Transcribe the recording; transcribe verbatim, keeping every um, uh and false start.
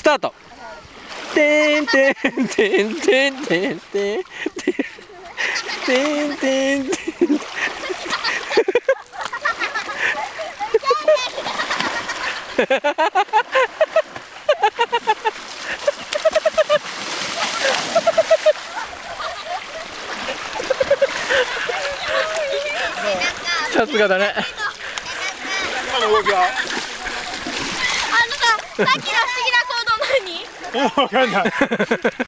タート。てんてんてんてんてんてんてんてんてんてん。さすがだね。 今の動きは。 あのさ、さっきの不思議な行動何？ わかんない。